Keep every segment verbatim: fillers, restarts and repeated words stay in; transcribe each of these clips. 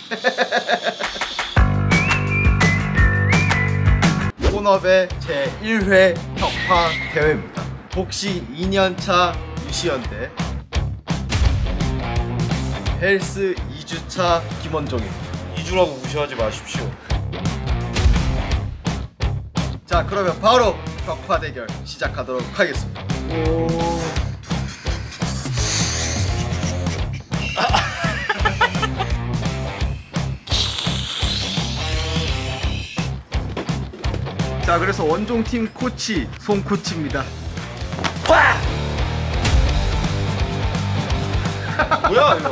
본업의 제일 회 격파 대회입니다. 복싱 이 년차 유시현 대 헬스 이 주차 김원종입니다. 이 주라고 무시하지 마십시오. 자, 그러면 바로 격파 대결 시작하도록 하겠습니다. 오... 자, 그래서 원종팀 코치 송 코치입니다. 와! 뭐야 이거?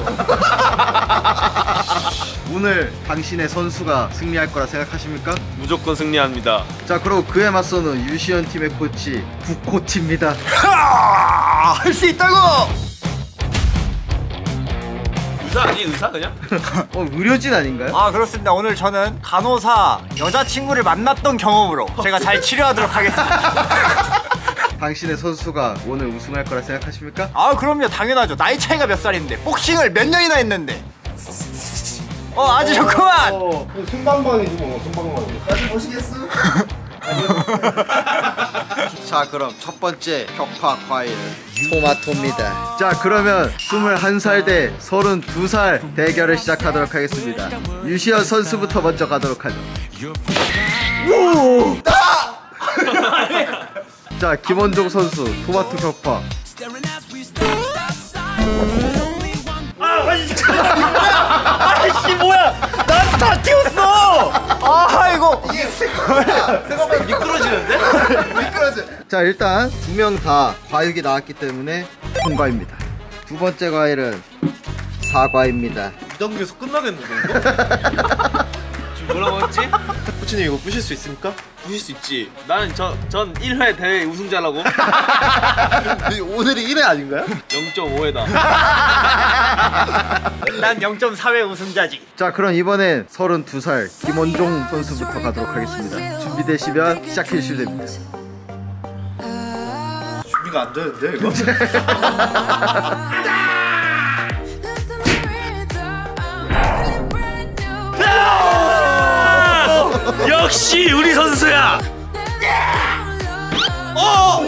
오늘 당신의 선수가 승리할 거라 생각하십니까? 무조건 승리합니다. 자, 그리고 그에 맞서는 유시현 팀의 코치 구 코치입니다. 할 수 있다고! 의사 아니 의사 그냥? 어, 의료진 아닌가요? 아, 그렇습니다. 오늘 저는 간호사 여자친구를 만났던 경험으로 제가 잘 치료하도록 하겠습니다. 당신의 선수가 오늘 우승할 거라 생각하십니까? 아, 그럼요. 당연하죠. 나이 차이가 몇 살인데 복싱을 몇 년이나 했는데. 어, 아주 좋구만. 어, 손방망이지 뭐. 손방망이. 나좀 보시겠어? 자, 그럼 첫 번째 격파 과일 토마토입니다. 자, 그러면 스물한 살 대 서른두 살 대결을 시작하도록 하겠습니다. 유시현 선수부터 먼저 가도록 하죠. 오! 자, 김원종 선수 토마토 격파. 아이씨, 뭐야? 난 다 튀었어. 아, 이거 이게 생각보다 미끄러지는데? 미끄러져. 자, 일단 두 명 다 과육이 나왔기 때문에 통과입니다. 두 번째 과일은 사과입니다. 이 단계에서 끝나겠는데 이거? 지금 뭐라고 했지? 코치님 이거 부실 수 있습니까? 부실 수 있지. 나는 저, 전 일 회 대회 우승자라고. 오늘이 일 회 아닌가요? 영 점 오 회다. 난 영 점 사 회 우승자지. 자, 그럼 이번엔 서른두 살 김원종 선수부터 가도록 하겠습니다. 준비되시면 시작해 주시면 됩니다. 준비가 안 되는데 이거? 역시 우리 선수야. 어!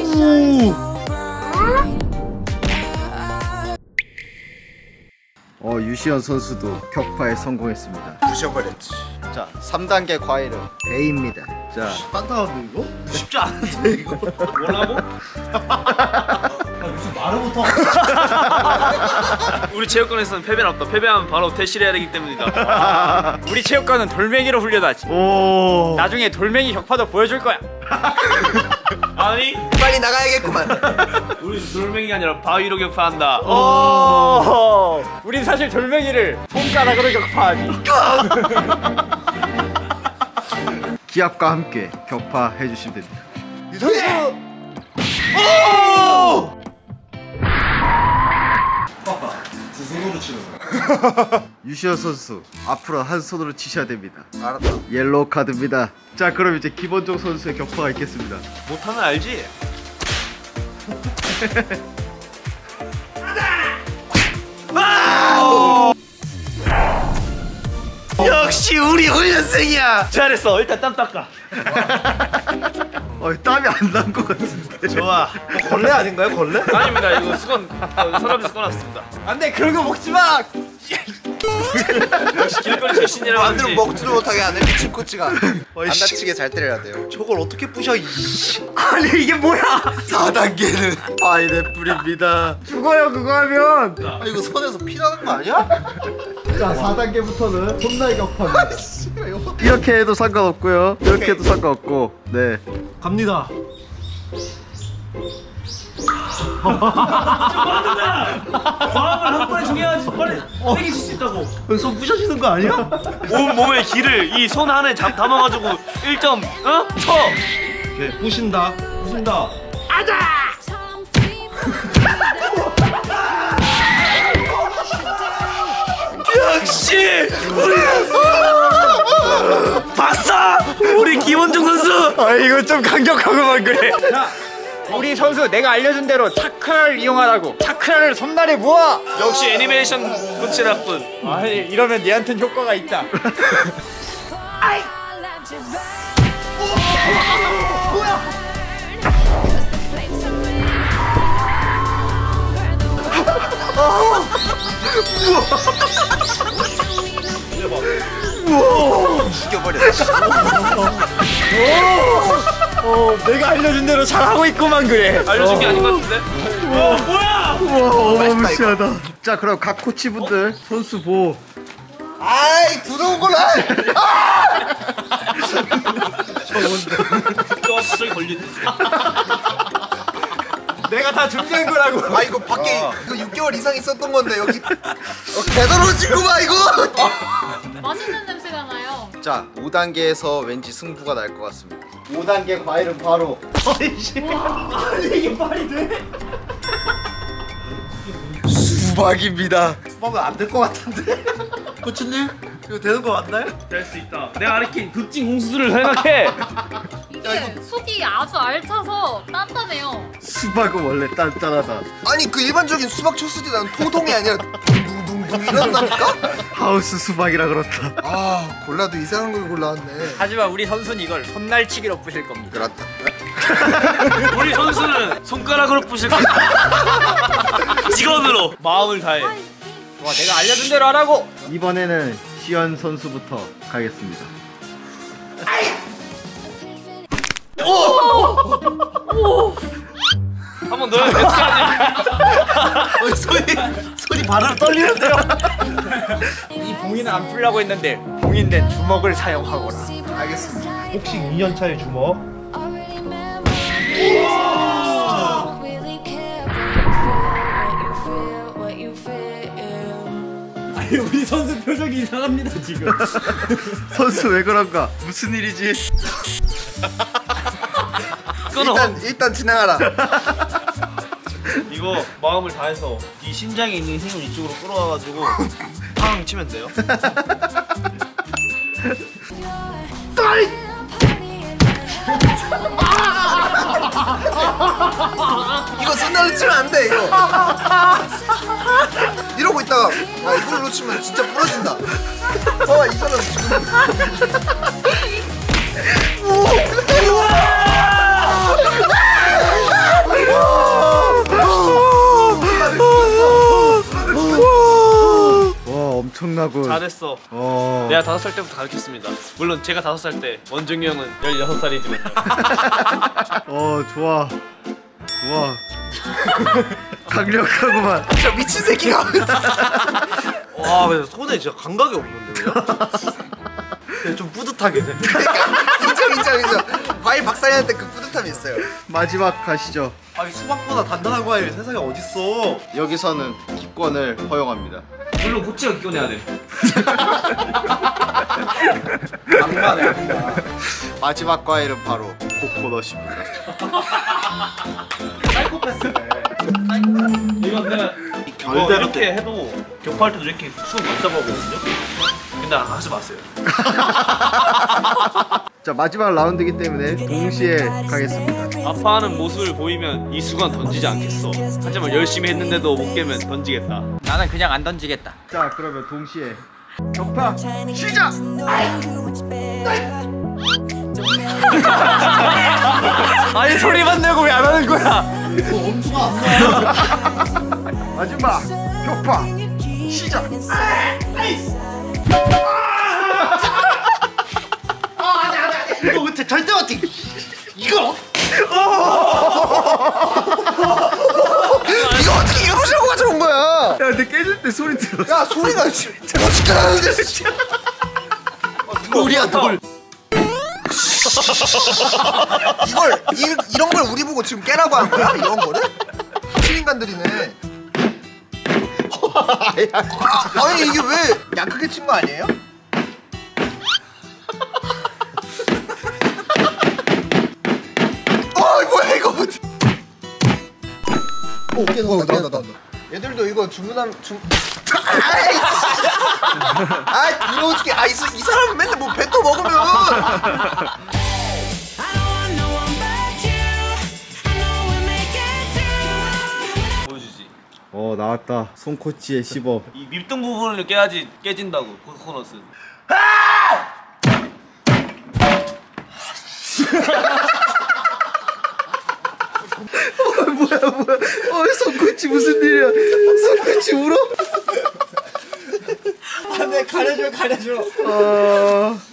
어, 유시현 선수도 격파에 성공했습니다. 부셔버렸지. 자, 삼 단계 과일은 A입니다. 자, 딴딴한데 이거? 쉽지 않은데 이거? 뭐라고? 무슨 말을 못하고. 우리 체육관에서는 패배는 없다. 패배하면 바로 퇴실해야 되기 때문이다. 우리 체육관은 돌멩이로 훈련하지. 오. 나중에 돌멩이 격파도 보여줄 거야. 아니 빨리 나가야겠구만. 우리 돌멩이가 아니라 바위로 격파한다. 오. 우린 사실 돌멩이를 손가락으로 격파하지. 기합과 함께 격파해 주시면 됩니다. 이 선수. 오! 두 손으로 치는 거야. 유시현 선수 앞으로 한 손으로 치셔야 됩니다. 알았다. 옐로우 카드입니다. 자, 그럼 이제 김원종 선수의 격파가 있겠습니다. 못하면 알지? 역시 우리 훈련생이야. 잘했어. 일단 땀 닦아. 어, 땀이 안 난 것 같은데. 좋아. 걸레 아닌가요? 걸레? 아닙니다. 이거 수건 서랍에서 꺼놨습니다. 안돼, 그런 거 먹지 마. 역시 길거리 출신이라고 하지. 만두를 먹지도 못하게 하는 미친 코치가 안 다치게 잘 때려야 돼요. 저걸 어떻게 부셔? 아니, 이게 뭐야? 사 단계는 파인애플입니다. 죽어요, 그거 하면. 아 이거 손에서 피 나는 거 아니야? 자, 사 단계부터는 손날 격파입니다. 이렇게 해도 상관없고요. 이렇게 해도 상관없고. 네. 갑니다. 마음을 한 번에 정해야지. 빨리 세게 칠 수 있다고. 손 부셔지는 거 아니야? 온 몸의 기를 이 손 안에 잡 담아가지고 일 점 어? 쳐. 오케이, 부신다. 부신다. 역시 우리 봤어? 우리 김원종 선수. 아, 이거 좀 강력하구만. 그래. 자, 우리 선수 내가 알려준 대로 차크라를 이용하라고. 차크라를 손날에 모아. 역시 애니메이션 코치라뿐. 아니 이러면 얘한텐 효과가 있다. 죽여버렸어. 어, 내가 알려준 대로 잘하고 있구만 그래. 알려준 게 아닌 것 같은데? 와 뭐야? 우와 어마무시하다. 자 그럼 각 코치분들 선수 보호. 아이 들어온 거라. 또 갑자기 걸리네. 내가 다 준비한 거라고. 아 이거 밖에 이거 육 개월 이상 있었던 건데 여기 어, 개더러지구만 이거. 맛있는 냄새가 나요. 자 오 단계에서 왠지 승부가 날 것 같습니다. 오 단계 과일은 바로 이게 말이 돼? 수박입니다. 수박은 안 될 것 같은데. 코치님 이거 되는 거 맞나요? 될 수 있다. 내가 가리킨 극진 공수를 생각해. 이게 속이 아주 알차서 단단해요. 수박은 원래 단단하다. 아니 그 일반적인 수박 쳤을 때 나는 통통이 아니라 둥둥둥둥 이런다니까? 하우스 수박이라 그렇다. 아 골라도 이상한 걸 골라왔네. 하지만 우리 선수는 이걸 손날치기로 부실 겁니다. 그렇다. 우리 선수는 손가락으로 부실 거야. 직원으로 마음을 다해. 와 내가 알려준 대로 하라고. 이번에는 시연 선수부터 가겠습니다. 한번 넣어야 돼. 어, 손이 손이 바로 떨리는데요. 이 봉인은 안 풀려고 했는데 봉인된 주먹을 사용하거라. 알겠습니다. 복싱 이 년 차의 주먹. 아니 우리 선수 표정이 이상합니다 지금. 선수 왜 그런가? 무슨 일이지? 끊어. 일단 일단 진행하라. 이거 마음을 다해서 이 심장에 있는 힘을 이쪽으로 끌어와가지고 팡 치면 돼요. 이거 손날로 치면 안 돼 이거. 이러고 있다가 야 이걸로 놓치면 진짜 부러진다. 어 이 사람 지금. 와 엄청나군. 잘했어. 어. 내가 다섯 살 때부터 가르쳤습니다. 물론 제가 다섯 살 때 원중이 형은 열여섯 살이지만. 어 좋아. 좋아. 강력하구만. 저 미친 새끼가. 와, 근데 손에 진짜 감각이 없는데요? 좀 뿌듯하게 돼. 인정 인정 인정. 과일 박사님한테 그 뿌듯함이 있어요. 마지막 가시죠. 아니, 수박보다 단단한 과일 세상에 어딨어? 여기서는 기권을 허용합니다. 물론 고치가 기권해야 돼. 악마네, 악마. 마지막 과일은 바로 코코넛입니다. 사이코패스네. 이건 내가 이거 이렇게 해도 격파할 때도 이렇게 수업 못 잡아보거든요. 근데 하지 마세요. 자 마지막 라운드이기 때문에 동시에 가겠습니다. 아파하는 모습을 보이면 이 수건 던지지 않겠어. 하지만 열심히 했는데도 못 깨면 던지겠다. 나는 그냥 안 던지겠다. 자 그러면 동시에 격파 시작! 아니 소리만 내고 왜 안 하는 거야? 마지막 격파 시작! 이거 근데 절대 어떻게 이거 이거 어떻게 이러시라고 가져온 거야? 야 근데 깨질 때 소리 들어. 야 소리가 진짜 멋있게 나는데 진짜. 돌이야 돌. 이걸 이, 이런 걸 우리 보고 지금 깨라고 한 거야? 이런 거를? 미친 인간들이네. 아, 아니 이게 왜 약하게 친 거 아니에요? 어 뭐야 이거? 오 깨졌다 나온다 나온다. 얘들도 이거 주문한 주. 아이 아 이러지게 아이 이 사람은 맨날 뭐 뱉어 먹으면. 어 나왔다. 손코치의 시범. 이 밑둥 부분을 깨야지 깨진다고 코코넛은. 뭐야 뭐야. 어 손코치 무슨 일이야. 손코치 울어? 안돼 가려줘 가려줘. 어...